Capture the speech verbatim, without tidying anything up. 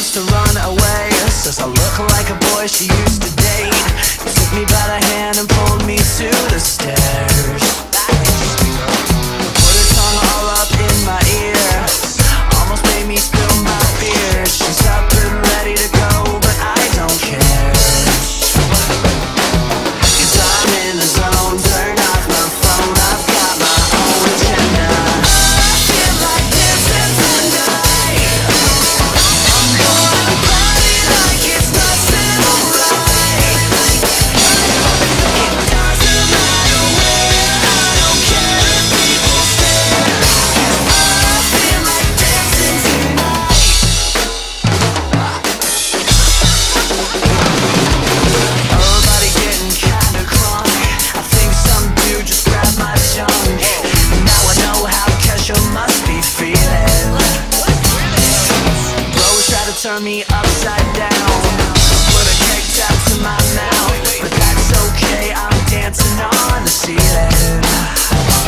wants to run away. Says I look like a boy she used to date. You took me by the hand and pulled me to the stairs. Put her tongue all up in my ear, almost made me spill my beers. She's up and ready to go, but I don't care, 'cause I'm in the zone. Turn off my phone, I've got my own agenda. I feel like dancing tonight. I'm gonna party like it's nothing alright. It doesn't matter where, I don't care if people stare. I feel like dancing tonight. Everybody getting kinda crunk. I think some dude just grabbed my tongue. Now I know how Kesha must be feeling. Bros try to turn me upside down, put a cake tap to my mouth, but that's okay, I'm dancing on the ceiling.